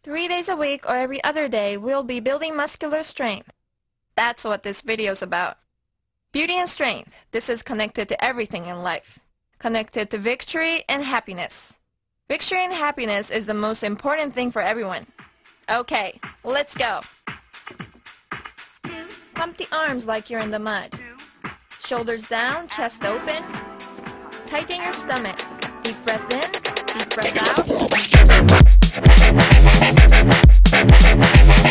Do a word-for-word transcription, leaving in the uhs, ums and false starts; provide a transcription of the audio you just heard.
Three days a week or every other day, we'll be building muscular strength. That's what this video's about. Beauty and strength. This is connected to everything in life. Connected to victory and happiness. Victory and happiness is the most important thing for everyone. Okay, let's go. Pump the arms like you're in the mud. Shoulders down, chest open. Tighten your stomach. Deep breath in, deep breath out.